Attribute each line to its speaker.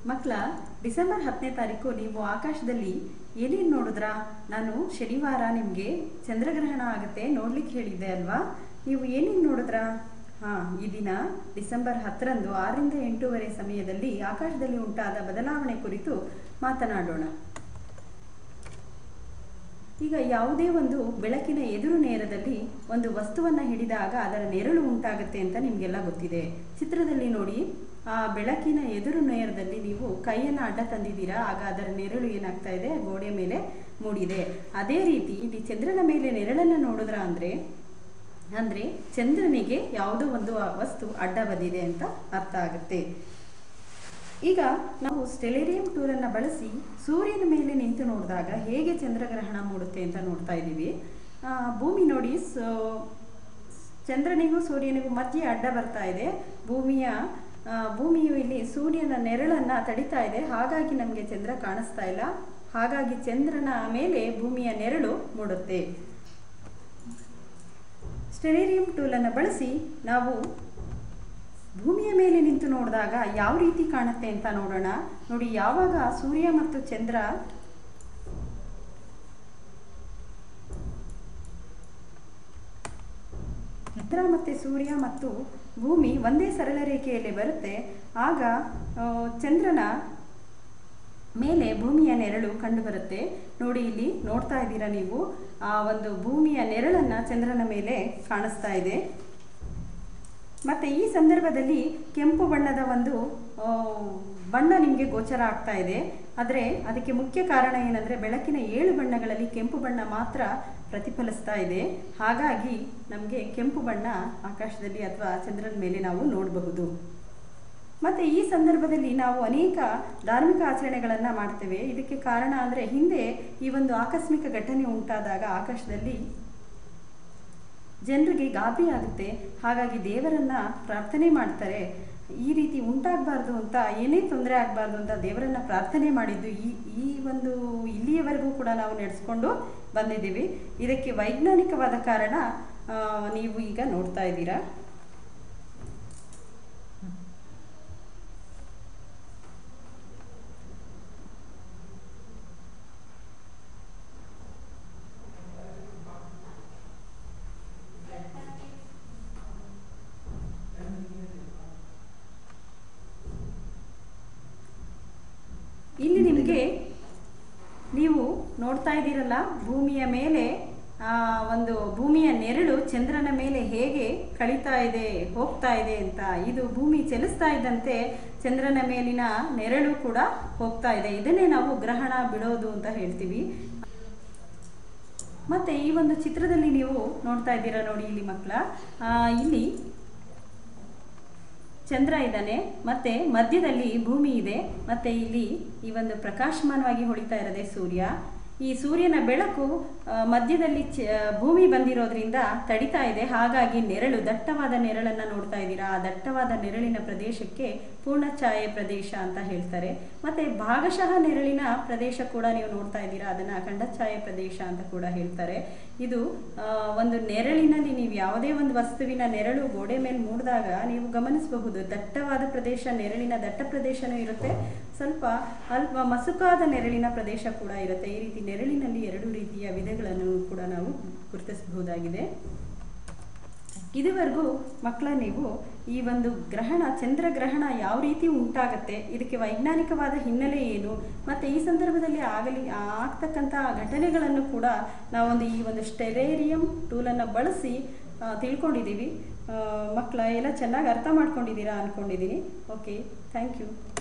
Speaker 1: ಮಕ್ಕಳ ಡಿಸೆಂಬರ್ 10ನೇ ತಾರೀಕು ನೀವು ಆಕಾಶದಲ್ಲಿ ಏನೇನು ನೋಡಿದ್ರಾ? ನಾನು ಶನಿವಾರ ನಿಮಗೆ ಚಂದ್ರಗ್ರಹಣ ಆಗುತ್ತೆ ನೋಡ್ಲಿಕ್ಕೆ ಹೇಳಿದ್ದೆ ಅಲ್ವಾ? ನೀವು ಏನೇನು ನೋಡಿದ್ರಾ? ಈ ದಿನ ಡಿಸೆಂಬರ್ 10ರಂದು 6ರಿಂದ 8 ಸಮಯದಲ್ಲಿ ಆಕಾಶದಲ್ಲಿ ಉಂಟಾದ ಬದಲಾವಣೆ ಕುರಿತು ಮಾತನಾಡೋಣ. ಈಗ ಯಾವುದೇ ಒಂದು ಬೆಳಕಿನ ಎದುರು ನೇರದಲ್ಲಿ ಒಂದು ವಸ್ತುವನ್ನು ಹಿಡಿದಾಗ ಅದರ ನೆರಳು ಉಂಟಾಗುತ್ತೆ ಅಂತ ನಿಮಗೆಲ್ಲ ಗೊತ್ತಿದೆ. ಚಿತ್ರದಲ್ಲಿ ನೋಡಿ, ಆ ಬೆಳಕಿನ ಎದುರು ನೇರದಲ್ಲಿ ನೀವು ಕೈಯನ್ನು ಅಡ್ಡ ತಂದಿದ್ದೀರಾ, ಆಗ ಅದರ ನೆರಳು ಏನಾಗ್ತಾ ಇದೆ, ಗೋಡೆ ಮೇಲೆ ಮೂಡಿದೆ. ಅದೇ ರೀತಿ ಇಲ್ಲಿ ಚಂದ್ರನ ಮೇಲೆ ನೆರಳನ್ನು ನೋಡಿದ್ರ ಅಂದರೆ ಚಂದ್ರನಿಗೆ ಯಾವುದೋ ಒಂದು ವಸ್ತು ಅಡ್ಡ ಬಂದಿದೆ ಅಂತ ಅರ್ಥ ಆಗುತ್ತೆ. ಈಗ ನಾವು ಸ್ಟೆಲೇರಿಯಂ ಟೂಲನ್ನು ಬಳಸಿ ಸೂರ್ಯನ ಮೇಲೆ ನಿಂತು ನೋಡಿದಾಗ ಹೇಗೆ ಚಂದ್ರಗ್ರಹಣ ಮೂಡುತ್ತೆ ಅಂತ ನೋಡ್ತಾ ಇದ್ದೀವಿ. ಭೂಮಿ ನೋಡಿ, ಚಂದ್ರನಿಗೂ ಸೂರ್ಯನಿಗೂ ಮಧ್ಯೆ ಅಡ್ಡ ಬರ್ತಾ ಇದೆ. ಭೂಮಿಯು ಇಲ್ಲಿ ಸೂರ್ಯನ ನೆರಳನ್ನು ತಡಿತಾ ಇದೆ, ಹಾಗಾಗಿ ನಮಗೆ ಚಂದ್ರ ಕಾಣಿಸ್ತಾ ಇಲ್ಲ. ಹಾಗಾಗಿ ಚಂದ್ರನ ಮೇಲೆ ಭೂಮಿಯ ನೆರಳು ಮೂಡುತ್ತೆ. ಸ್ಟೆಲೇರಿಯಂ ಟೂಲನ್ನು ಬಳಸಿ ನಾವು ಭೂಮಿಯ ಮೇಲೆ ನಿಂತು ನೋಡಿದಾಗ ಯಾವ ರೀತಿ ಕಾಣುತ್ತೆ ಅಂತ ನೋಡೋಣ. ನೋಡಿ, ಯಾವಾಗ ಸೂರ್ಯ ಮತ್ತು ಚಂದ್ರ ಮತ್ತು ಸೂರ್ಯ ಮತ್ತು ಭೂಮಿ ಒಂದೇ ಸರಳ ರೇಖೆಯಲ್ಲಿ ಬರುತ್ತೆ, ಆಗ ಚಂದ್ರನ ಮೇಲೆ ಭೂಮಿಯ ನೆರಳು ಕಂಡು ಬರುತ್ತೆ. ನೋಡಿ, ಇಲ್ಲಿ ನೋಡ್ತಾ ಇದ್ದೀರಾ ನೀವು, ಆ ಒಂದು ಭೂಮಿಯ ನೆರಳನ್ನು ಚಂದ್ರನ ಮೇಲೆ ಕಾಣಿಸ್ತಾ ಇದೆ. ಮತ್ತು ಈ ಸಂದರ್ಭದಲ್ಲಿ ಕೆಂಪು ಬಣ್ಣದ ಒಂದು ಬಣ್ಣ ನಿಮಗೆ ಗೋಚರ ಆಗ್ತಾ ಇದೆ. ಆದರೆ ಅದಕ್ಕೆ ಮುಖ್ಯ ಕಾರಣ ಏನಂದರೆ ಬೆಳಕಿನ 7 ಬಣ್ಣಗಳಲ್ಲಿ ಕೆಂಪು ಬಣ್ಣ ಮಾತ್ರ ಪ್ರತಿಫಲಿಸ್ತಾ ಇದೆ. ಹಾಗಾಗಿ ನಮಗೆ ಕೆಂಪು ಬಣ್ಣ ಆಕಾಶದಲ್ಲಿ ಅಥವಾ ಚಂದ್ರನ ಮೇಲೆ ನಾವು ನೋಡಬಹುದು. ಮತ್ತು ಈ ಸಂದರ್ಭದಲ್ಲಿ ನಾವು ಅನೇಕ ಧಾರ್ಮಿಕ ಆಚರಣೆಗಳನ್ನು ಮಾಡ್ತೇವೆ. ಇದಕ್ಕೆ ಕಾರಣ ಅಂದರೆ ಹಿಂದೆ ಈ ಒಂದು ಆಕಸ್ಮಿಕ ಘಟನೆ ಉಂಟಾದಾಗ ಆಕಾಶದಲ್ಲಿ ಜನರಿಗೆ ಗಾಬರಿ ಆಗುತ್ತೆ. ಹಾಗಾಗಿ ದೇವರನ್ನ ಪ್ರಾರ್ಥನೆ ಮಾಡ್ತಾರೆ. ಈ ರೀತಿ ಉಂಟಾಗಬಾರ್ದು ಅಂತ, ಏನೇ ತೊಂದರೆ ಆಗಬಾರ್ದು ಅಂತ ದೇವರನ್ನ ಪ್ರಾರ್ಥನೆ ಮಾಡಿದ್ದು ಈ ಒಂದು ಇಲ್ಲಿಯವರೆಗೂ ಕೂಡ ನಾವು ನಡೆಸ್ಕೊಂಡು ಬಂದಿದ್ದೀವಿ. ಇದಕ್ಕೆ ವೈಜ್ಞಾನಿಕವಾದ ಕಾರಣ ನೀವು ಈಗ ನೋಡ್ತಾ ಇದ್ದೀರಾ. ಇಲ್ಲಿ ನಿಮಗೆ ನೀವು ನೋಡ್ತಾ ಇದ್ದೀರಲ್ಲ, ಭೂಮಿಯ ಮೇಲೆ ಒಂದು ಭೂಮಿಯ ನೆರಳು ಚಂದ್ರನ ಮೇಲೆ ಹೇಗೆ ಕಳೀತಾ ಇದೆ, ಹೋಗ್ತಾ ಇದೆ ಅಂತ. ಇದು ಭೂಮಿ ಚಲಿಸ್ತಾ ಇದ್ದಂತೆ ಚಂದ್ರನ ಮೇಲಿನ ನೆರಳು ಕೂಡ ಹೋಗ್ತಾ ಇದೆ. ಇದನ್ನೇ ನಾವು ಗ್ರಹಣ ಬಿಡೋದು ಅಂತ ಹೇಳ್ತೀವಿ. ಮತ್ತೆ ಈ ಒಂದು ಚಿತ್ರದಲ್ಲಿ ನೀವು ನೋಡ್ತಾ ಇದ್ದೀರಾ ನೋಡಿ, ಇಲ್ಲಿ ಮಕ್ಕಳ, ಇಲ್ಲಿ ಚಂದ್ರ ಇದ್ದಾನೆ, ಮತ್ತೆ ಮಧ್ಯದಲ್ಲಿ ಭೂಮಿ ಇದೆ, ಮತ್ತೆ ಇಲ್ಲಿ ಈ ಒಂದು ಪ್ರಕಾಶಮಾನವಾಗಿ ಹೊಳಿತಾ ಇರೋದೇ ಸೂರ್ಯ. ಈ ಸೂರ್ಯನ ಬೆಳಕು ಮಧ್ಯದಲ್ಲಿ ಭೂಮಿ ಬಂದಿರೋದ್ರಿಂದ ತಡಿತಾ ಇದೆ. ಹಾಗಾಗಿ ನೆರಳು, ದಟ್ಟವಾದ ನೆರಳನ್ನು ನೋಡ್ತಾ ಇದ್ದೀರಾ. ಆ ದಟ್ಟವಾದ ನೆರಳಿನ ಪ್ರದೇಶಕ್ಕೆ ಪೂರ್ಣಛಾಯೆ ಪ್ರದೇಶ ಅಂತ ಹೇಳ್ತಾರೆ. ಮತ್ತೆ ಭಾಗಶಃ ನೆರಳಿನ ಪ್ರದೇಶ ಕೂಡ ನೀವು ನೋಡ್ತಾ ಇದ್ದೀರಾ, ಅದನ್ನು ಖಂಡಛಾಯೆ ಪ್ರದೇಶ ಅಂತ ಕೂಡ ಹೇಳ್ತಾರೆ. ಇದು ಒಂದು ನೆರಳಿನಲ್ಲಿ ನೀವು ಯಾವುದೇ ಒಂದು ವಸ್ತುವಿನ ನೆರಳು ಗೋಡೆ ಮೇಲೆ ಮೂಡಿದಾಗ ನೀವು ಗಮನಿಸಬಹುದು, ದಟ್ಟವಾದ ಪ್ರದೇಶ, ನೆರಳಿನ ದಟ್ಟ ಪ್ರದೇಶನೂ ಇರುತ್ತೆ, ಸ್ವಲ್ಪ ಅಲ್ಪ ಮಸುಕಾದ ನೆರಳಿನ ಪ್ರದೇಶ ಕೂಡ ಇರುತ್ತೆ. ಈ ರೀತಿ ನೆರಳಿನಲ್ಲಿ 2 ರೀತಿಯ ವಿಧಗಳನ್ನು ಕೂಡ ನಾವು ಗುರುತಿಸಬಹುದಾಗಿದೆ. ಇದುವರೆಗೂ ಮಕ್ಕಳ ನೀವು ಈ ಒಂದು ಗ್ರಹಣ, ಚಂದ್ರಗ್ರಹಣ ಯಾವ ರೀತಿ ಉಂಟಾಗತ್ತೆ, ಇದಕ್ಕೆ ವೈಜ್ಞಾನಿಕವಾದ ಹಿನ್ನೆಲೆ ಏನು, ಮತ್ತು ಈ ಸಂದರ್ಭದಲ್ಲಿ ಆಗ್ತಕ್ಕಂಥ ಘಟನೆಗಳನ್ನು ಕೂಡ ನಾವೊಂದು ಈ ಒಂದು ಸ್ಟೆಲೇರಿಯಂ ಟೂಲನ್ನು ಬಳಸಿ ತಿಳ್ಕೊಂಡಿದ್ದೀವಿ. ಮಕ್ಕಳ ಎಲ್ಲ ಚೆನ್ನಾಗಿ ಅರ್ಥ ಮಾಡ್ಕೊಂಡಿದ್ದೀರಾ ಅಂದ್ಕೊಂಡಿದ್ದೀನಿ. Okay, thank you.